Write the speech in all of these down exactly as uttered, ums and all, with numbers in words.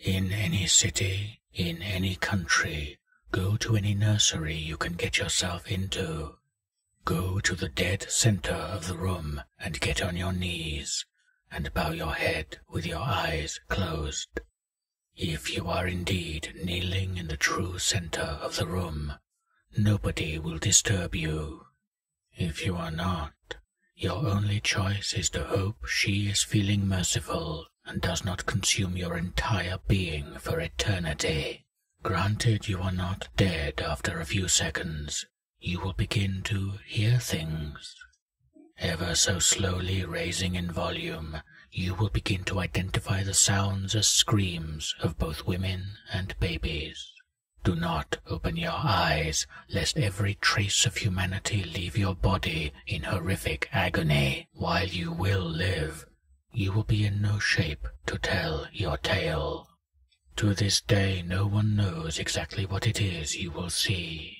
In any city, in any country, go to any nursery you can get yourself into. Go to the dead center of the room and get on your knees, and bow your head with your eyes closed. If you are indeed kneeling in the true center of the room, nobody will disturb you. If you are not, your only choice is to hope she is feeling merciful and does not consume your entire being for eternity. Granted you are not dead after a few seconds, you will begin to hear things. Ever so slowly raising in volume, you will begin to identify the sounds as screams of both women and babies. Do not open your eyes, lest every trace of humanity leave your body in horrific agony. While you will live, you will be in no shape to tell your tale. To this day no one knows exactly what it is you will see.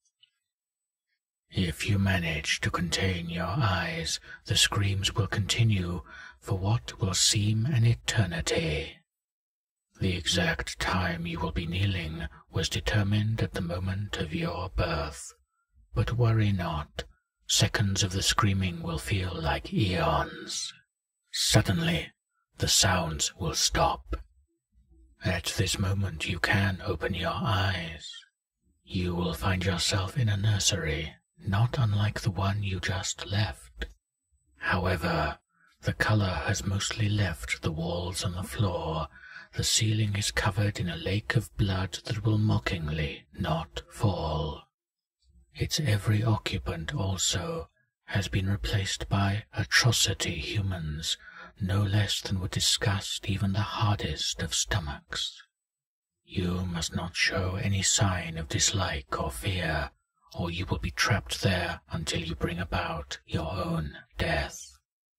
If you manage to contain your eyes, the screams will continue for what will seem an eternity. The exact time you will be kneeling was determined at the moment of your birth. But worry not, seconds of the screaming will feel like eons. Suddenly, the sounds will stop. At this moment you can open your eyes. You will find yourself in a nursery, not unlike the one you just left. However, the color has mostly left the walls and the floor. The ceiling is covered in a lake of blood that will mockingly not fall. Its every occupant also has been replaced by atrocity humans, no less than would disgust even the hardest of stomachs. You must not show any sign of dislike or fear, or you will be trapped there until you bring about your own death.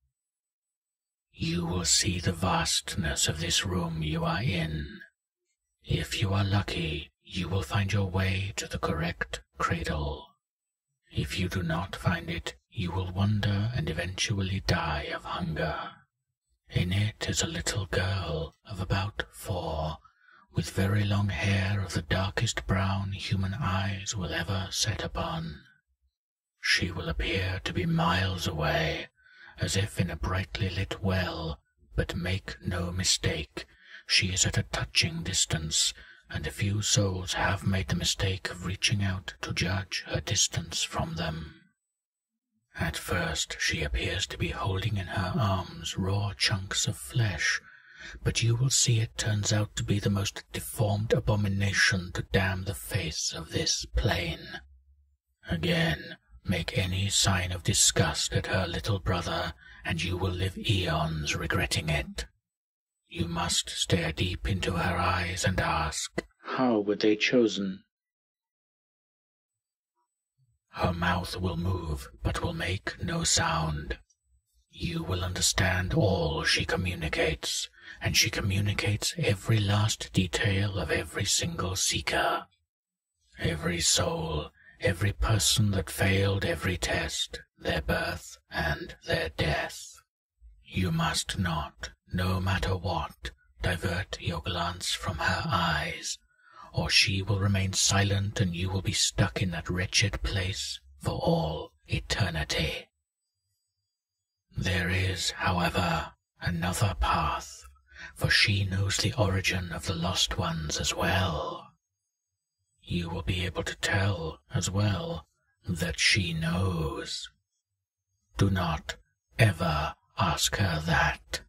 You will see the vastness of this room you are in. If you are lucky, you will find your way to the correct cradle. If you do not find it, you will wander and eventually die of hunger. In it is a little girl of about four, with very long hair of the darkest brown human eyes will ever set upon. She will appear to be miles away, as if in a brightly lit well, but make no mistake, she is at a touching distance, and a few souls have made the mistake of reaching out to judge her distance from them. At first she appears to be holding in her arms raw chunks of flesh, but you will see it turns out to be the most deformed abomination to damn the face of this plane. Again, make any sign of disgust at her little brother, and you will live eons regretting it. You must stare deep into her eyes and ask, how were they chosen? Her mouth will move, but will make no sound. You will understand all she communicates, and she communicates every last detail of every single seeker. Every soul, every person that failed every test, their birth and their death. You must not, no matter what, divert your glance from her eyes, or she will remain silent and you will be stuck in that wretched place for all eternity. There is, however, another path, for she knows the origin of the lost ones as well. You will be able to tell, as well, that she knows. Do not ever ask her that.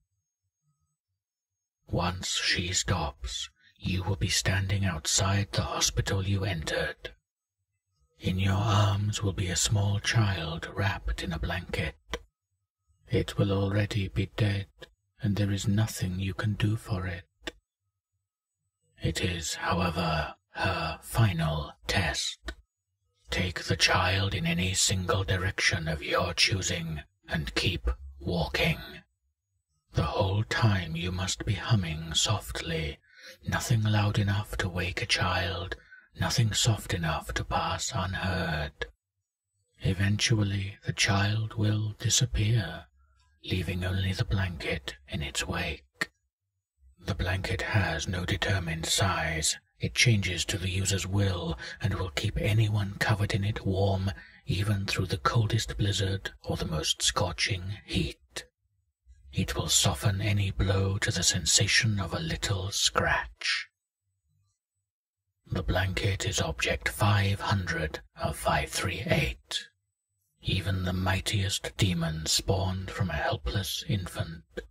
Once she stops, you will be standing outside the hospital you entered. In your arms will be a small child wrapped in a blanket. It will already be dead, and there is nothing you can do for it. It is, however, her final test. Take the child in any single direction of your choosing, and keep walking. The whole time you must be humming softly, nothing loud enough to wake a child, nothing soft enough to pass unheard. Eventually the child will disappear, leaving only the blanket in its wake. The blanket has no determined size. It changes to the user's will and will keep anyone covered in it warm even through the coldest blizzard or the most scorching heat. It will soften any blow to the sensation of a little scratch. The blanket is object five hundred of five three eight. Even the mightiest demon spawned from a helpless infant.